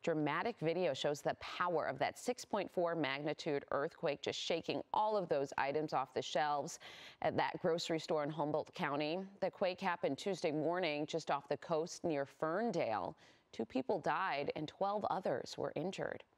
Dramatic video shows the power of that 6.4 magnitude earthquake just shaking all of those items off the shelves at that grocery store in Humboldt County. The quake happened Tuesday morning just off the coast near Ferndale. 2 people died and 12 others were injured.